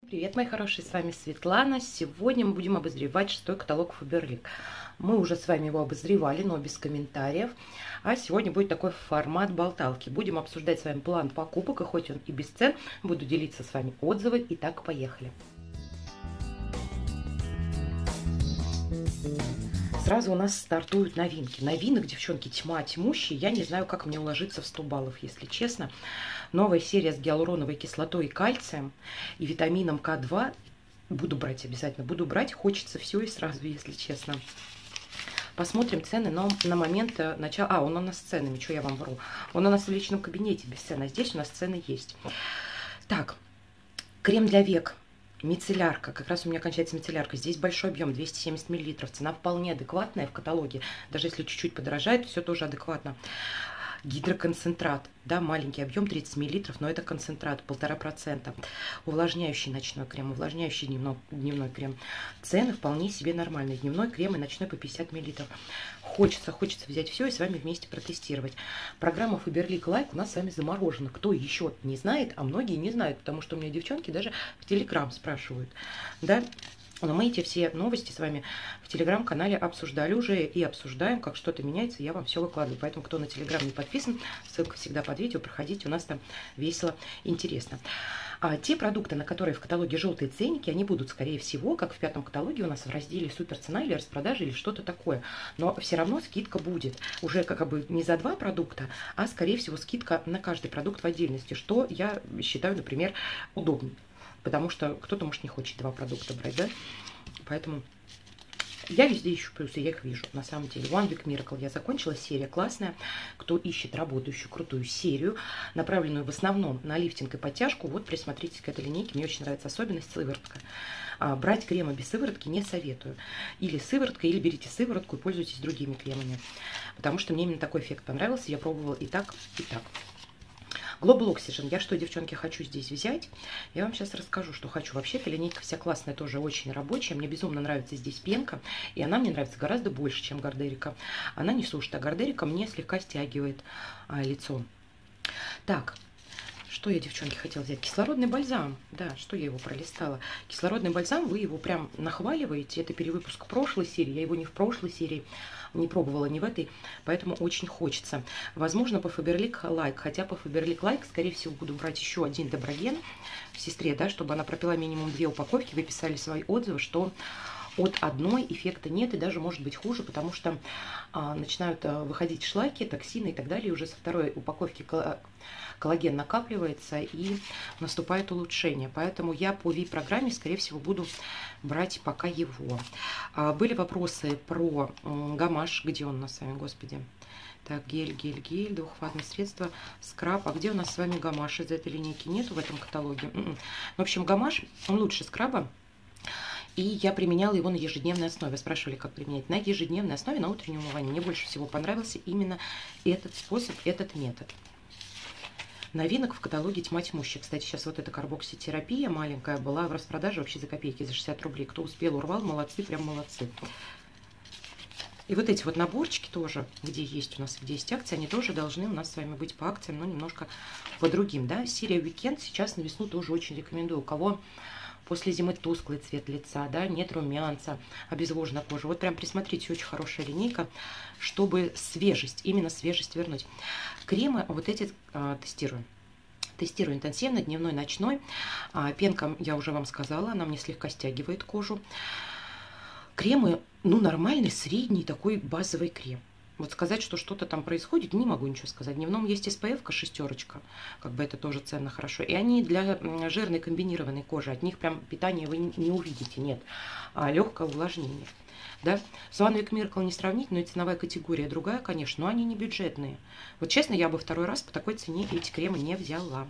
Привет, мои хорошие, с вами Светлана. Сегодня мы будем обозревать 6-й каталог Faberlic. Мы уже с вами его обозревали, но без комментариев. А сегодня будет такой формат болталки. Будем обсуждать с вами план покупок, и хоть он и без цен, буду делиться с вами отзывы. Итак, поехали. Сразу у нас стартуют новинки. Новинок, девчонки, тьма тьмущая. Я не знаю, как мне уложиться в 100 баллов, если честно. Новая серия с гиалуроновой кислотой и кальцием и витамином К2. Буду брать обязательно. Буду брать. Хочется все и сразу, если честно. Посмотрим цены на момент начала. А, он у нас с ценами, что я вам вру. Он у нас в личном кабинете без цен, а здесь у нас цены есть. Так, крем для век. Мицеллярка, как раз у меня кончается мицеллярка. Здесь большой объем, 270 мл. Цена вполне адекватная в каталоге. Даже если чуть-чуть подорожает, все тоже адекватно. Гидроконцентрат, да, маленький объем, 30 мл, но это концентрат, 1,5%. Увлажняющий ночной крем, увлажняющий дневной крем. Цены вполне себе нормальные. Дневной крем и ночной по 50 мл. Хочется взять все и с вами вместе протестировать. Программа Faberlic Like у нас с вами заморожена. Кто еще не знает, а многие не знают, потому что у меня девчонки даже в Телеграм спрашивают, да. Но мы эти все новости с вами в Телеграм-канале обсуждали уже и обсуждаем, как что-то меняется, я вам все выкладываю. Поэтому, кто на Телеграм не подписан, ссылка всегда под видео, проходите, у нас там весело, интересно. А те продукты, на которые в каталоге желтые ценники, они будут, скорее всего, как в 5-м каталоге у нас в разделе суперцена или распродажи или что-то такое. Но все равно скидка будет. Уже как бы не за 2 продукта, а, скорее всего, скидка на каждый продукт в отдельности, что я считаю, например, удобнее. Потому что кто-то, может, не хочет 2 продукта брать, да? Поэтому я везде ищу плюсы, я их вижу, на самом деле. One Week Miracle я закончила, серия классная. Кто ищет работающую, крутую серию, направленную в основном на лифтинг и подтяжку, вот присмотритесь к этой линейке. Мне очень нравится особенность сыворотка. Брать кремы без сыворотки не советую. Или сыворотка, или берите сыворотку и пользуйтесь другими кремами. Потому что мне именно такой эффект понравился. Я пробовала и так, и так. Global Oxygen. Я что, девчонки, хочу здесь взять? Я вам сейчас расскажу, что хочу. Вообще-то линейка вся классная, тоже очень рабочая. Мне безумно нравится здесь пенка. И она мне нравится гораздо больше, чем Гардерика. Она не сушит, а Гардерика мне слегка стягивает лицо. Так, что я, девчонки, хотела взять? Кислородный бальзам. Да, что я его пролистала? Кислородный бальзам, вы его прям нахваливаете. Это перевыпуск прошлой серии. Я его не в прошлой серии не пробовала, не в этой, поэтому очень хочется. Возможно, по Faberlic Like, хотя по Faberlic Like, скорее всего, буду брать еще один доброген в сестре, да, чтобы она пропила минимум 2 упаковки. Вы писали свои отзывы, что от одной эффекта нет и даже может быть хуже, потому что начинают выходить шлаки, токсины и так далее. И уже со второй упаковки коллаген накапливается и наступает улучшение. Поэтому я по ВИ-программе, скорее всего, буду брать пока его. Были вопросы про гамаш. Где он у нас с вами, господи? Так, гель, двухфазное средство, скраб. А где у нас с вами гамаш? Из этой линейки нету в этом каталоге. В общем, гамаш, он лучше скраба. И я применяла его на ежедневной основе. Спрашивали, как применять. На ежедневной основе, на утреннем умывании. Мне больше всего понравился именно этот способ, этот метод. Новинок в каталоге тьма тьмущая. Кстати, сейчас вот эта карбокситерапия маленькая была в распродаже вообще за копейки, за 60 рублей. Кто успел, урвал, молодцы, прям молодцы. И вот эти вот наборчики тоже, где есть у нас, где есть акции, они тоже должны у нас с вами быть по акциям, но немножко по другим, да. Серия Weekend сейчас на весну тоже очень рекомендую. У кого после зимы тусклый цвет лица, да, нет румянца, обезвожена кожа. Вот прям присмотрите, очень хорошая линейка, чтобы свежесть, именно свежесть вернуть. Кремы вот эти тестирую. Тестирую интенсивно, дневной, ночной. Пенка, я уже вам сказала, она мне слегка стягивает кожу. Кремы, ну, нормальный, средний такой базовый крем. Вот сказать, что что-то там происходит, не могу ничего сказать. В дневном есть SPF-ка 6, как бы это тоже ценно, хорошо. И они для жирной комбинированной кожи, от них прям питания вы не увидите, нет. А легкое увлажнение. Да? С One Week Miracle не сравнить, но и ценовая категория другая, конечно, но они не бюджетные. Вот честно, я бы второй раз по такой цене эти кремы не взяла.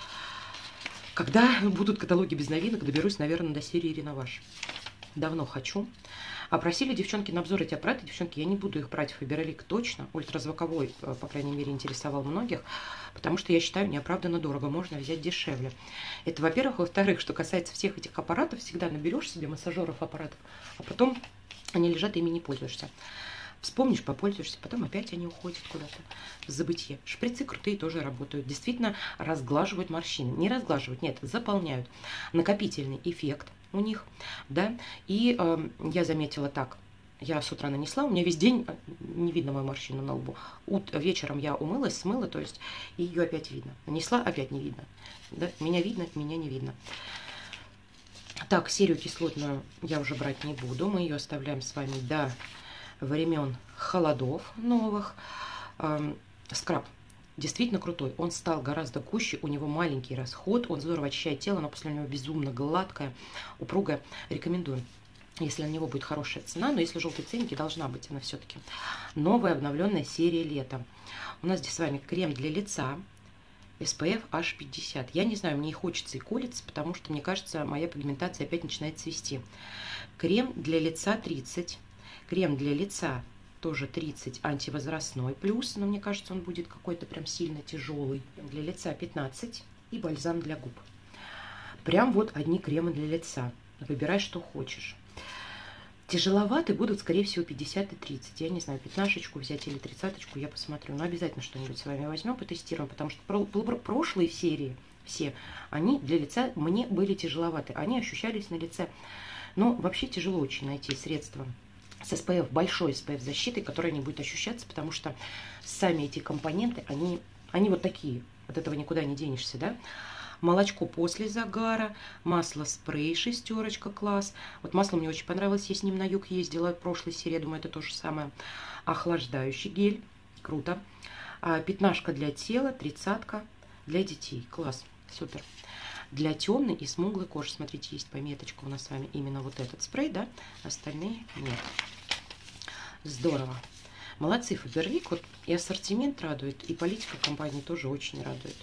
Когда будут каталоги без новинок, доберусь, наверное, до серии Реноваж. Давно хочу. А просили девчонки на обзор эти аппараты. Девчонки, я не буду их брать в Faberlic точно. Ультразвуковой, по крайней мере, интересовал многих. Потому что я считаю, неоправданно дорого. Можно взять дешевле. Это, во-первых. Во-вторых, что касается всех этих аппаратов, всегда наберешь себе массажеров аппаратов, а потом они лежат, ими не пользуешься. Вспомнишь, попользуешься, потом опять они уходят куда-то в забытье. Шприцы крутые тоже работают. Действительно разглаживают морщины. Не разглаживают, нет, заполняют. Накопительный эффект у них, да. И я заметила так. Я с утра нанесла, у меня весь день не видно мою морщину на лбу. Вечером я умылась, смыла, то есть и ее опять видно. Нанесла, опять не видно. Да? Меня видно, меня не видно. Так, серию кислотную я уже брать не буду. Мы ее оставляем с вами до времен холодов новых. Скраб действительно крутой. Он стал гораздо гуще, у него маленький расход, он здорово очищает тело, но после него безумно гладкое, упругое. Рекомендую, если на него будет хорошая цена, но если желтые ценники, должна быть она все-таки. Новая обновленная серия лета. У нас здесь с вами крем для лица. SPF аж 50. Я не знаю, мне и хочется, и колется, потому что, мне кажется, моя пигментация опять начинает цвести. Крем для лица 30. Крем для лица тоже 30, антивозрастной плюс, но мне кажется, он будет какой-то прям сильно тяжелый. Для лица 15 и бальзам для губ. Прям вот одни кремы для лица. Выбирай, что хочешь. Тяжеловаты будут, скорее всего, 50 и 30. Я не знаю, 15-очку взять или 30-очку, я посмотрю. Но обязательно что-нибудь с вами возьмем, потестируем, потому что прошлые серии, все, они для лица мне были тяжеловаты. Они ощущались на лице. Но вообще тяжело очень найти средства с SPF, большой SPF защитой, которая не будет ощущаться, потому что сами эти компоненты, они вот такие. От этого никуда не денешься, да? Молочко после загара, масло спрей, 6, класс. Вот масло мне очень понравилось, я с ним на юг ездила в прошлой серии, думаю, это то же самое. Охлаждающий гель, круто. 15 для тела, 30 для детей, класс, супер. Для темной и смуглой кожи, смотрите, есть пометочка у нас с вами именно вот этот спрей, да, остальные нет. Здорово. Молодцы, Фаберлик, вот и ассортимент радует, и политика компании тоже очень радует.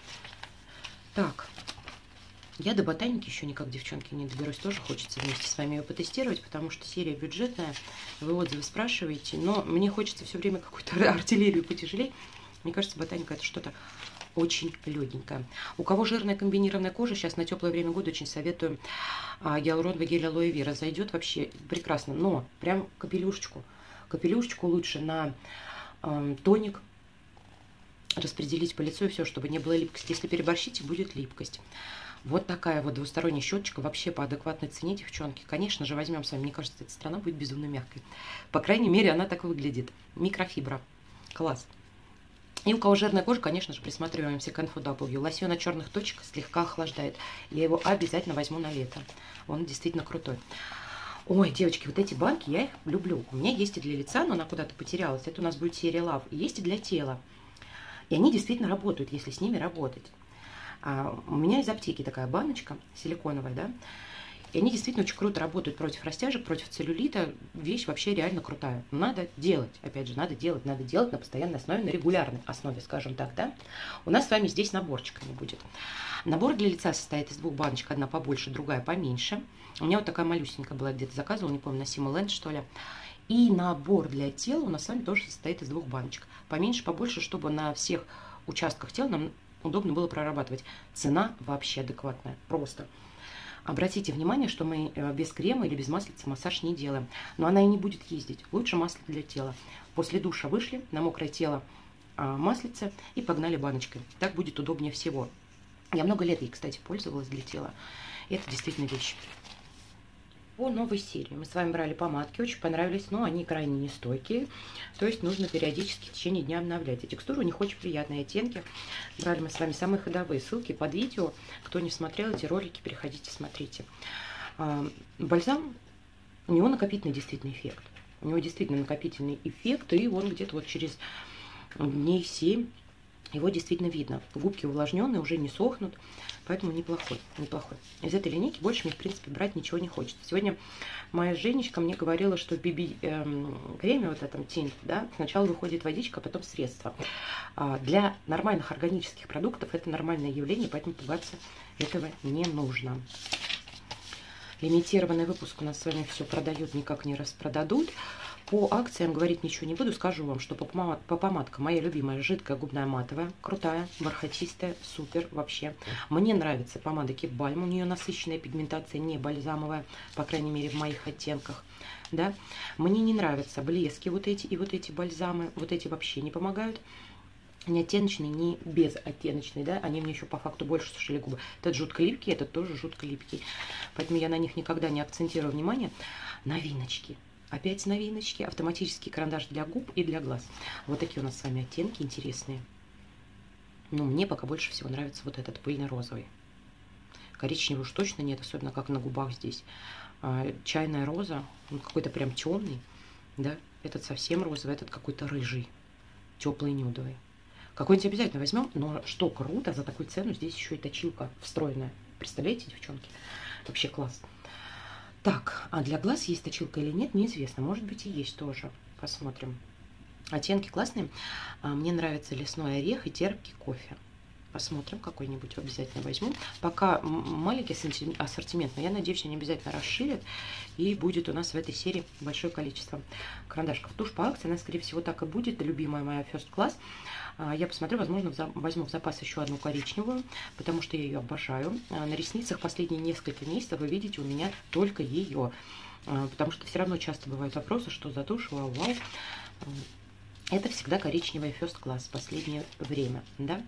Так, я до ботаники еще никак, девчонки, не доберусь. Тоже хочется вместе с вами ее потестировать, потому что серия бюджетная. Вы отзывы спрашиваете, но мне хочется все время какую-то артиллерию потяжелее. Мне кажется, ботаника это что-то очень легенькое. У кого жирная комбинированная кожа, сейчас на теплое время года очень советую гиалуроновый гель алоэ вера. Зайдет вообще прекрасно, но прям капелюшечку. Капелюшечку лучше на тоник распределить по лицу и все, чтобы не было липкости. Если переборщите, будет липкость. Вот такая вот двусторонняя щеточка вообще по адекватной цене, девчонки. Конечно же, возьмем с вами. Мне кажется, эта страна будет безумно мягкой. По крайней мере, она так выглядит. Микрофибра. Класс. И у кого жирная кожа, конечно же, присматриваемся к NFW. Лосьон от черных точек слегка охлаждает. Я его обязательно возьму на лето. Он действительно крутой. Ой, девочки, вот эти банки, я их люблю. У меня есть и для лица, но она куда-то потерялась. Это у нас будет серия Love. И есть и для тела. И они действительно работают, если с ними работать. У меня из аптеки такая баночка силиконовая, да. И они действительно очень круто работают против растяжек, против целлюлита. Вещь вообще реально крутая. Надо делать. Опять же, надо делать на постоянной основе, на регулярной основе, скажем так, да. У нас с вами здесь наборчиками будет. Набор для лица состоит из 2 баночек. Одна побольше, другая поменьше. У меня вот такая малюсенькая была, где-то заказывала, не помню, на Симоленд, что ли. И набор для тела у нас с вами тоже состоит из 2 баночек. Поменьше, побольше, чтобы на всех участках тела нам удобно было прорабатывать. Цена вообще адекватная. Просто. Обратите внимание, что мы без крема или без маслица массаж не делаем. Но она и не будет ездить. Лучше масло для тела. После душа вышли на мокрое тело маслице и погнали баночкой. Так будет удобнее всего. Я много лет ей, кстати, пользовалась для тела. Это действительно вещь. По новой серии мы с вами брали помадки, очень понравились, но они крайне нестойкие, то есть нужно периодически в течение дня обновлять. И текстура у них очень приятные оттенки. Брали мы с вами самые ходовые, ссылки под видео. Кто не смотрел эти ролики, переходите, смотрите. Бальзам, у него накопительный действительно эффект. У него действительно накопительный эффект, и он где-то вот через дней 7 его действительно видно. Губки увлажненные, уже не сохнут, поэтому неплохой, неплохой. Из этой линейки больше мне, в принципе, брать ничего не хочется. Сегодня моя Женечка мне говорила, что в BB-креме, вот этом тинт, да, сначала выходит водичка, а потом средство. Для нормальных органических продуктов это нормальное явление, поэтому пугаться этого не нужно. Лимитированный выпуск у нас с вами все продают, никак не распродадут. По акциям говорить ничего не буду, скажу вам, что по помадкам моя любимая жидкая губная матовая, крутая, бархатистая, супер вообще. Мне нравится помада Keep Balm, у нее насыщенная пигментация, не бальзамовая, по крайней мере в моих оттенках. Да? Мне не нравятся блески вот эти и вот эти бальзамы, вот эти вообще не помогают. Не оттеночные, не безоттеночные, да, они мне еще по факту больше сушили губы. Этот жутко липкий, этот тоже жутко липкий. Поэтому я на них никогда не акцентирую внимание. Новиночки. Опять новиночки. Автоматический карандаш для губ и для глаз. Вот такие у нас с вами оттенки интересные. Но мне пока больше всего нравится вот этот пыльно-розовый. Коричневый уж точно нет, особенно как на губах здесь. Чайная роза, он какой-то прям темный, да. Этот совсем розовый, этот какой-то рыжий, теплый, нюдовый. Какой-нибудь обязательно возьмем, но что круто, за такую цену здесь еще и точилка встроенная. Представляете, девчонки? Вообще класс. Так, а для глаз есть точилка или нет, неизвестно. Может быть и есть тоже. Посмотрим. Оттенки классные. Мне нравится лесной орех и терпкий кофе. Посмотрим, какой-нибудь обязательно возьму. Пока маленький ассортимент, но я надеюсь, они обязательно расширят. И будет у нас в этой серии большое количество карандашков. Тушь по акции, она, скорее всего, так и будет. Любимая моя First Class. Я посмотрю, возможно, возьму в запас еще одну коричневую, потому что я ее обожаю. На ресницах последние несколько месяцев вы видите у меня только ее. Потому что все равно часто бывают вопросы, что за тушь, вау-вау. Это всегда коричневая First Class в последнее время, да?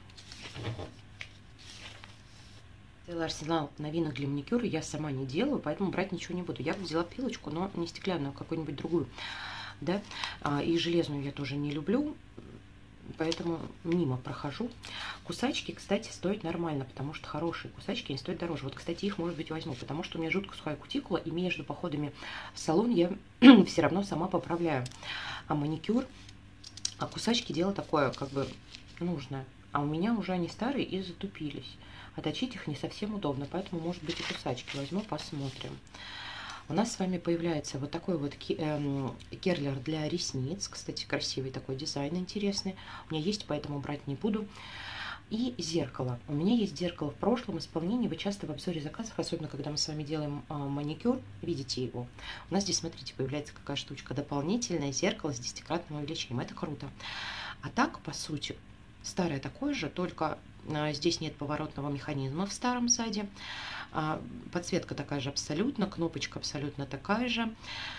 Целый арсенал новинок для маникюра я сама не делаю, поэтому брать ничего не буду. Я взяла пилочку, но не стеклянную, а какую-нибудь другую, да? И железную я тоже не люблю, поэтому мимо прохожу. Кусачки, кстати, стоят нормально, потому что хорошие кусачки, они стоят дороже. Вот, кстати, их, может быть, возьму, потому что у меня жутко сухая кутикула, и между походами в салон я все равно сама поправляю. А маникюр, а кусачки дело такое, как бы, нужное. А у меня уже они старые и затупились. А точить их не совсем удобно, поэтому, может быть, и кусачки возьму, посмотрим. У нас с вами появляется вот такой вот керлер для ресниц. Кстати, красивый такой дизайн, интересный. У меня есть, поэтому брать не буду. И зеркало. У меня есть зеркало в прошлом исполнении. Вы часто в обзоре заказов, особенно когда мы с вами делаем маникюр, видите его. У нас здесь, смотрите, появляется какая штучка. Дополнительное зеркало с 10-кратным увеличением. Это круто. А так, по сути, старое такое же, только здесь нет поворотного механизма в старом саде. Подсветка такая же абсолютно, кнопочка абсолютно такая же.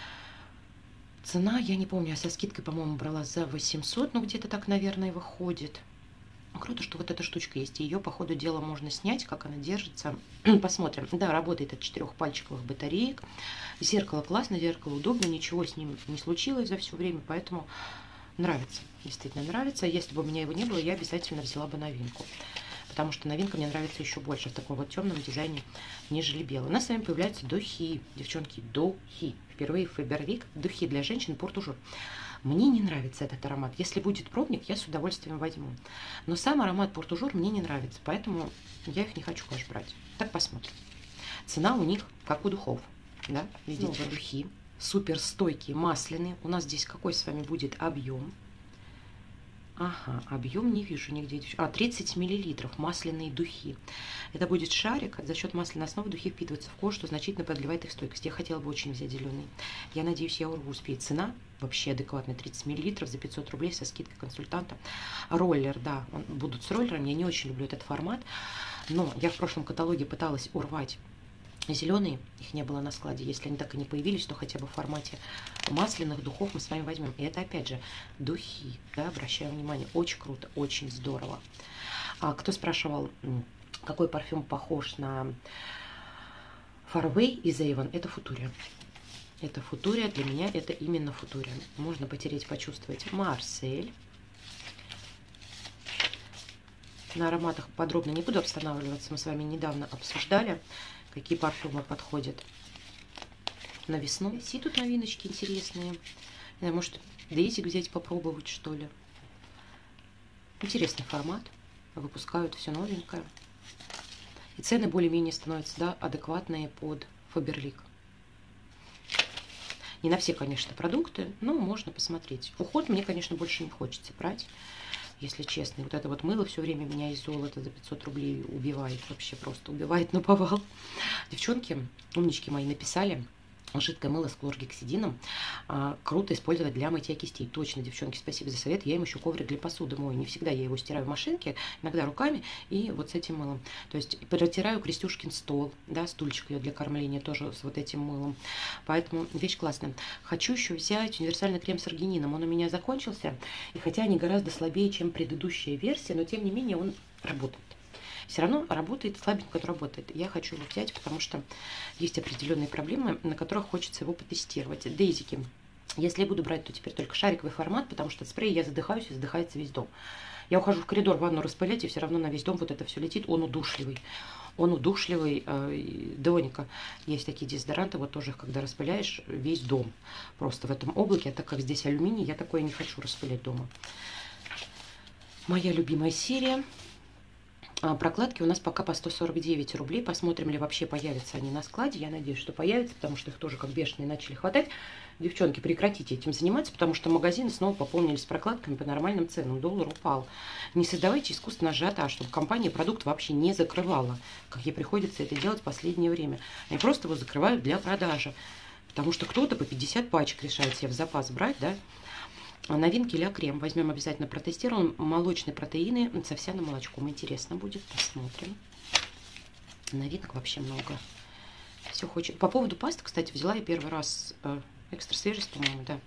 Цена, я не помню, я со скидкой, по-моему, брала за 800, ну где-то так, наверное, выходит. Круто, что вот эта штучка есть, и ее по ходу дела можно снять, как она держится. Посмотрим. Да, работает от 4 пальчиковых батареек. Зеркало классно, зеркало удобно, ничего с ним не случилось за все время, поэтому нравится, действительно нравится. Если бы у меня его не было, я обязательно взяла бы новинку. Потому что новинка мне нравится еще больше в таком вот темном дизайне, нежели белый. У нас с вами появляются духи, девчонки, духи. Впервые в Faberlic духи для женщин Port-Toujours. Мне не нравится этот аромат. Если будет пробник, я с удовольствием возьму. Но сам аромат Port-Toujours мне не нравится, поэтому я их не хочу, конечно, брать. Так, посмотрим. Цена у них, как у духов. Да? Видите, снова духи. Супер стойкие, масляные. У нас здесь какой с вами будет объем? Ага, объем не вижу нигде. 30 мл масляные духи. Это будет шарик. За счет масляной основы духи впитываются в кожу, что значительно продлевает их стойкость. Я хотела бы очень взять зеленый. Я надеюсь, я урву успею. Цена вообще адекватная. 30 мл за 500 рублей со скидкой консультанта. Роллер, да, будут с роллером. Я не очень люблю этот формат. Но я в прошлом каталоге пыталась урвать зеленые, их не было на складе. Если они так и не появились, то хотя бы в формате масляных духов мы с вами возьмем. И это опять же духи, да, обращаю внимание, очень круто, очень здорово. Кто спрашивал, какой парфюм похож на Faraway из Avon, это Футурия. Это Футурия, для меня это именно Футурия. Можно потереть, почувствовать. Марсель. На ароматах подробно не буду останавливаться, мы с вами недавно обсуждали, какие парфюмы подходят на весну. Есть тут новиночки интересные. Может, Дейзик взять попробовать, что ли. Интересный формат. Выпускают все новенькое. И цены более-менее становятся, да, адекватные под Faberlic. Не на все, конечно, продукты, но можно посмотреть. Уход мне, конечно, больше не хочется брать, если честно. Вот это вот мыло все время меня из золота за 500 рублей убивает. Вообще просто убивает наповал. Девчонки, умнички мои, написали, жидкое мыло с хлоргексидином круто использовать для мытья кистей. Точно, девчонки, спасибо за совет. Я им еще коврик для посуды мою. Не всегда я его стираю в машинке, иногда руками и вот с этим мылом. То есть протираю Крестюшкин стол, да, стульчик ее для кормления тоже с вот этим мылом. Поэтому вещь классная. Хочу еще взять универсальный крем с аргинином. Он у меня закончился. И хотя они гораздо слабее, чем предыдущая версия, но тем не менее он работает. Все равно работает, слабенько работает. Я хочу его взять, потому что есть определенные проблемы, на которых хочется его потестировать. Дейзики. Если я буду брать, то теперь только шариковый формат, потому что от спрея я задыхаюсь, и задыхается весь дом. Я ухожу в коридор, ванну распылять, и все равно на весь дом вот это все летит. Он удушливый. Он удушливый. Доника. Есть такие дезодоранты, вот тоже их, когда распыляешь, весь дом. Просто в этом облаке, а так как здесь алюминий, я такое не хочу распылять дома. Моя любимая серия. Прокладки у нас пока по 149 рублей. Посмотрим, ли вообще появятся они на складе. Я надеюсь, что появятся, потому что их тоже как бешеные начали хватать. Девчонки, прекратите этим заниматься, потому что магазины снова пополнились прокладками по нормальным ценам. Доллар упал. Не создавайте искусственно ажиотаж, чтобы компания продукт вообще не закрывала, как ей приходится это делать в последнее время. Они просто его закрывают для продажи. Потому что кто-то по 50 пачек решает себе в запас брать, да. Новинки Ля Крем. Возьмем обязательно, протестируем. Молочные протеины с овсяным молочком. Интересно будет. Посмотрим. Новинок вообще много. Все хочет. По поводу пасты, кстати, взяла я первый раз экстра свежесть, по-моему, да.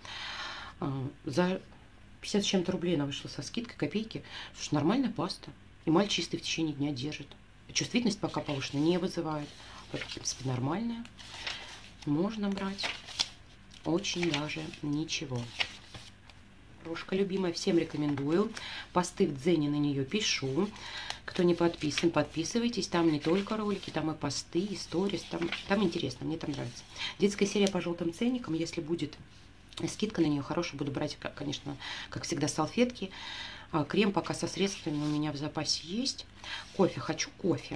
За 50 с чем-то рублей она вышла со скидкой, копейки. Слушай, нормальная паста. Эмаль чистый в течение дня держит. Чувствительность пока повышена не вызывает. В принципе, нормальная. Можно брать. Очень даже ничего. Рожка любимая, всем рекомендую. Посты в Дзене на нее пишу. Кто не подписан, подписывайтесь. Там не только ролики, там и посты, и сторис. Там интересно, мне там нравится. Детская серия по желтым ценникам. Если будет скидка на нее хорошая, буду брать, конечно, как всегда, салфетки. Крем пока со средствами у меня в запасе есть. Кофе, хочу кофе.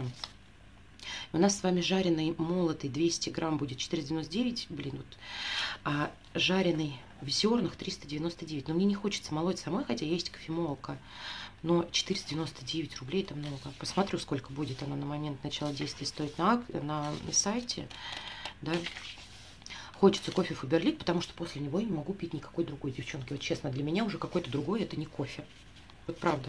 У нас с вами жареный молотый 200 грамм будет 4,99, блин, вот, а жареный в зернах 399. Но мне не хочется молоть самой, хотя есть кофемолка. Но 499 рублей это много. Посмотрю, сколько будет оно на момент начала действия стоить на сайте. Да. Хочется кофе Фаберлик, потому что после него я не могу пить никакой другой, девчонки. Вот честно, для меня уже какой-то другой это не кофе. Вот правда.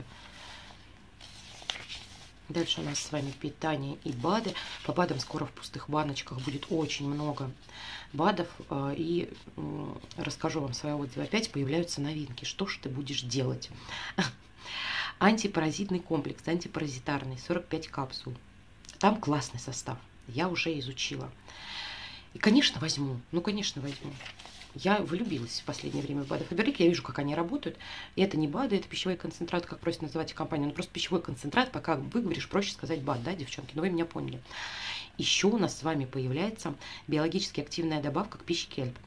Дальше у нас с вами питание и БАДы. По БАДам скоро в пустых баночках будет очень много БАДов. И расскажу вам свои отзывы. Опять появляются новинки. Что ж ты будешь делать? Антипаразитный комплекс, антипаразитарный, 45 капсул. Там классный состав. Я уже изучила. И, конечно, возьму. Ну, конечно, возьму. Я влюбилась в последнее время в БАДы Фаберлик. Я вижу, как они работают. И это не БАДы, это пищевой концентрат, как просит называть компания. Ну, просто пищевой концентрат, пока выговоришь, проще сказать БАД, да, девчонки? Но вы меня поняли. Еще у нас с вами появляется биологически активная добавка к пище Кельп.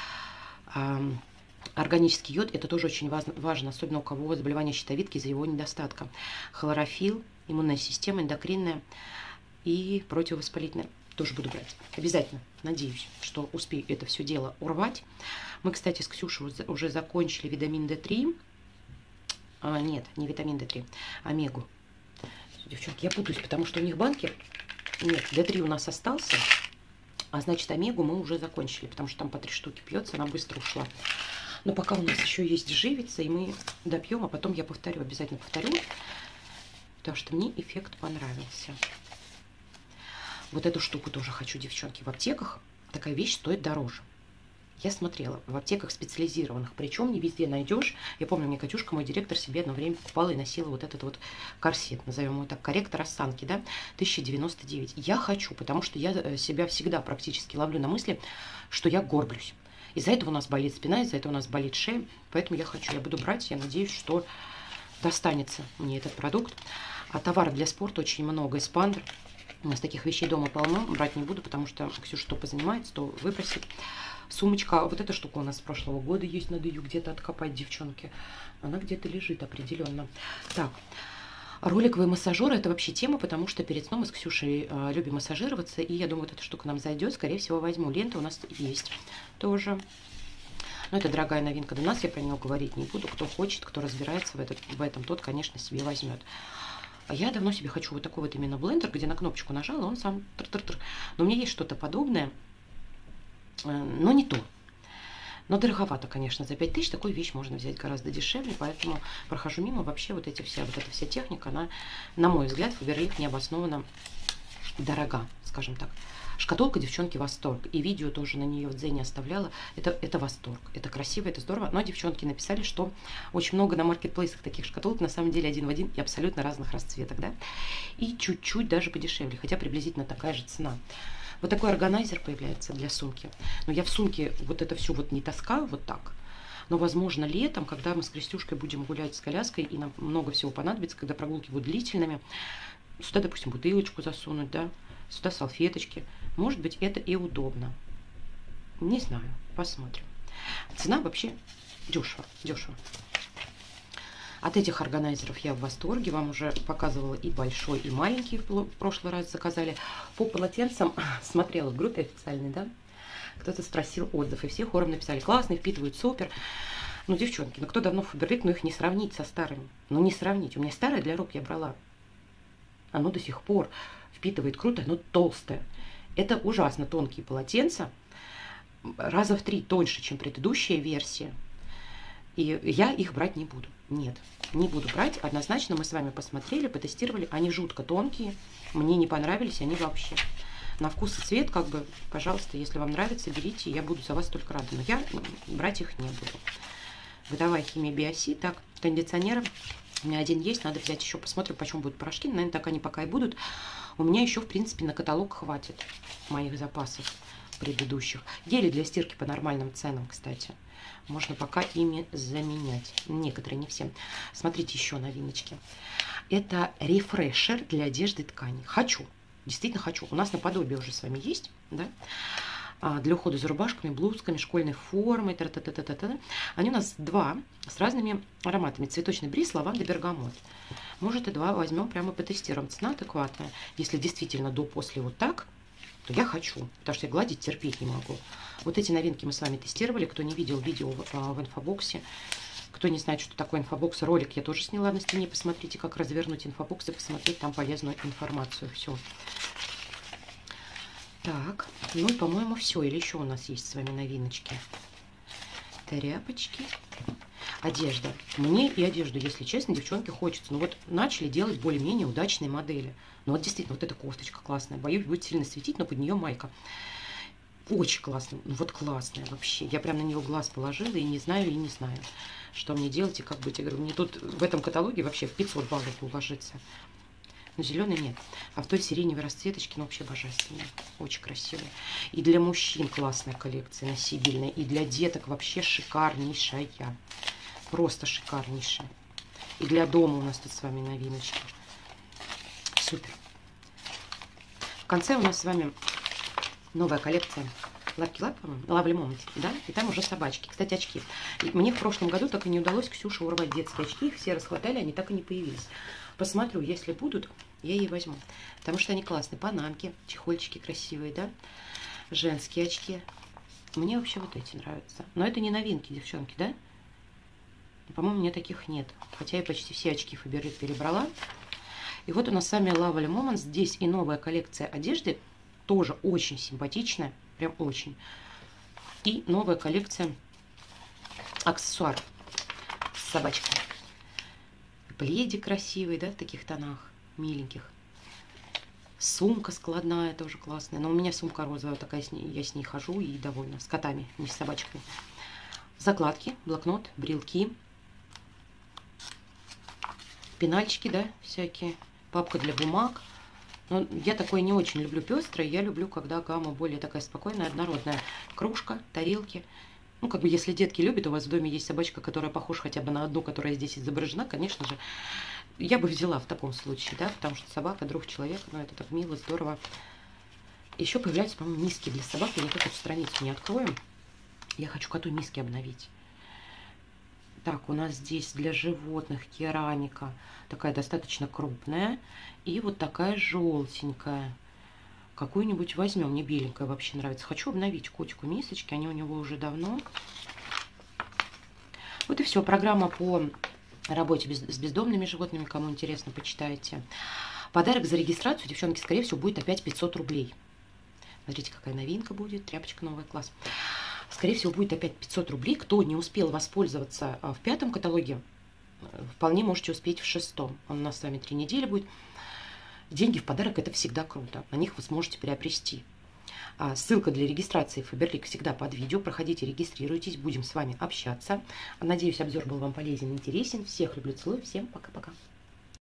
Органический йод, это тоже очень важно, особенно у кого заболевание щитовидки из-за его недостатка. Хлорофилл, иммунная система, эндокринная и противовоспалительная. Тоже буду брать. Обязательно. Надеюсь, что успею это все дело урвать. Мы, кстати, с Ксюшей уже закончили витамин D3. Нет, не витамин D3, омегу. Девчонки, я путаюсь, потому что у них банки... Нет, D3 у нас остался. А значит, омегу мы уже закончили, потому что там по 3 штуки пьется, она быстро ушла. Но пока у нас еще есть живица, и мы допьем, а потом я повторю, обязательно повторю, потому что мне эффект понравился. Вот эту штуку тоже хочу, девчонки. В аптеках такая вещь стоит дороже. Я смотрела в аптеках специализированных, причем не везде найдешь. Я помню, мне Катюшка, мой директор, себе одно время покупала и носила вот этот вот корсет, назовем его так, корректор осанки, да, 1099. Я хочу, потому что я себя всегда практически ловлю на мысли, что я горблюсь. Из-за этого у нас болит спина, из-за этого у нас болит шея, поэтому я хочу, я буду брать, я надеюсь, что достанется мне этот продукт. А товаров для спорта очень много, эспандер. У нас таких вещей дома полно, брать не буду, потому что Ксюша то позанимается, то выбросит. Сумочка, вот эта штука у нас с прошлого года есть, надо ее где-то откопать, девчонки. Она где-то лежит определенно. Так, роликовые массажеры, это вообще тема, потому что перед сном мы с Ксюшей любим массажироваться, и я думаю, вот эта штука нам зайдет, скорее всего, возьму. Лента у нас есть тоже. Но это дорогая новинка для нас, я про нее говорить не буду. Кто хочет, кто разбирается в этом, тот, конечно, себе возьмет. А я давно себе хочу вот такой вот именно блендер, где на кнопочку нажала, он сам тр-тр-тр. Но у меня есть что-то подобное. но не то. Но дороговато, конечно, за 5000 такую вещь можно взять гораздо дешевле, поэтому прохожу мимо. Вообще вот эта вся техника, она, на мой взгляд, Фаберлик необоснованно дорога, скажем так. Шкатулка, девчонки, восторг. И видео тоже на нее в Дзене оставляла. Это восторг. Это красиво, это здорово. Но девчонки написали, что очень много на маркетплейсах таких шкатулок, на самом деле один в один и абсолютно разных расцветок, да. И чуть-чуть даже подешевле, хотя приблизительно такая же цена. Вот такой органайзер появляется для сумки. Но я в сумке вот это все вот не таскаю вот так. Но, возможно, летом, когда мы с Крестюшкой будем гулять с коляской, и нам много всего понадобится, когда прогулки будут длительными, сюда, допустим, бутылочку засунуть, да, сюда салфеточки. Может быть, это и удобно. Не знаю, посмотрим. Цена вообще дешево, дешево. От этих органайзеров я в восторге. Вам уже показывала и большой, и маленький в прошлый раз заказали. По полотенцам смотрела в группе официальной, да? Кто-то спросил отзыв, и все хором написали: классный, впитывают, супер. Ну, девчонки, ну кто давно в Фаберлик, ну их не сравнить со старыми. Ну, не сравнить. У меня старое для рук я брала. Оно до сих пор впитывает круто, оно толстое. Это ужасно тонкие полотенца. Раза в 3 тоньше, чем предыдущая версия. И я их брать не буду. Нет, не буду брать. Однозначно мы с вами посмотрели, потестировали. Они жутко тонкие. Мне не понравились они вообще. На вкус и цвет, как бы, пожалуйста, если вам нравится, берите. Я буду за вас только рада. Но я брать их не буду. Бытовая химия Биоси. Так, кондиционеры. У меня один есть, надо взять еще. Посмотрим, почем будут порошки. Наверное, так они пока и будут. У меня еще, в принципе, на каталог хватит моих запасов предыдущих. Гели для стирки по нормальным ценам, кстати. Можно пока ими заменять. Некоторые, не все. Смотрите, еще новиночки. Это рефрешер для одежды и тканей. Хочу. Действительно хочу. У нас наподобие уже с вами есть, да? Для ухода за рубашками, блузками, школьной формой. Они у нас два с разными ароматами. Цветочный бриз, лаванда, бергамот. Может, и два возьмем, прямо потестируем. Цена адекватная. Если действительно до-после вот так, то я хочу, потому что я гладить терпеть не могу. Вот эти новинки мы с вами тестировали. Кто не видел видео в инфобоксе, кто не знает, что такое инфобокс, ролик я тоже сняла на стене. Посмотрите, как развернуть инфобокс и посмотреть там полезную информацию. Все. Так, ну, по-моему, все. Или еще у нас есть с вами новиночки. Тряпочки. Одежда. Мне и одежду, если честно, девчонки, хочется. Ну вот начали делать более-менее удачные модели. Ну вот действительно, вот эта кофточка классная. Боюсь, будет сильно светить, но под нее майка. Очень классная. Ну вот классная вообще. Я прям на нее глаз положила и не знаю, что мне делать и как быть. Я говорю, мне тут в этом каталоге вообще в 500 баллов уложится. Но зеленый нет. А в той сиреневой расцветочке, ну, вообще божественная. Очень красивая. И для мужчин классная коллекция, носибельная. И для деток вообще шикарнейшая. Просто шикарнейшая. И для дома у нас тут с вами новиночки. Супер. В конце у нас с вами новая коллекция Lovely Moment, да? И там уже собачки. Кстати, очки. И мне в прошлом году так и не удалось, Ксюше, урвать детские очки. Их все расхватали, они так и не появились. Посмотрю, если будут, я ей возьму. Потому что они классные. Панамки, чехольчики красивые, да? Женские очки. Мне вообще вот эти нравятся. Но это не новинки, девчонки, да? По-моему, мне таких нет. Хотя я почти все очки Фаберлик перебрала. И вот у нас с вами Lovely Moment. Здесь и новая коллекция одежды. Тоже очень симпатичная. Прям очень. И новая коллекция аксессуаров с собачкой. Пледик красивый, да, в таких тонах. Миленьких. Сумка складная, тоже классная. Но у меня сумка розовая такая, я с ней хожу и довольна. С котами, не с собачками. Закладки, блокнот, брелки. Пенальчики, да, всякие. Папка для бумаг. Но я такое не очень люблю пестрое. Я люблю, когда гамма более такая спокойная, однородная. Кружка, тарелки. Ну, как бы, если детки любят, у вас в доме есть собачка, которая похожа хотя бы на одну, которая здесь изображена, конечно же, я бы взяла в таком случае, да, потому что собака, друг человека, ну, это так мило, здорово. Еще появляются, по-моему, миски для собак. Я никак эту страницу не открою. Я хочу коту миски обновить. Так, у нас здесь для животных керамика. Такая достаточно крупная. И вот такая желтенькая. Какую-нибудь возьмем. Мне беленькая вообще нравится. Хочу обновить котику мисочки. Они у него уже давно. Вот и все. Программа по работе с бездомными животными. Кому интересно, почитайте. Подарок за регистрацию, девчонки, скорее всего, будет опять 500 рублей. Смотрите, какая новинка будет. Тряпочка новая, класс. Скорее всего, будет опять 500 рублей. Кто не успел воспользоваться в 5-м каталоге, вполне можете успеть в 6-м. Он у нас с вами 3 недели будет. Деньги в подарок – это всегда круто. На них вы сможете приобрести. Ссылка для регистрации Faberlic всегда под видео. Проходите, регистрируйтесь. Будем с вами общаться. Надеюсь, обзор был вам полезен и интересен. Всех люблю, целую. Всем пока-пока.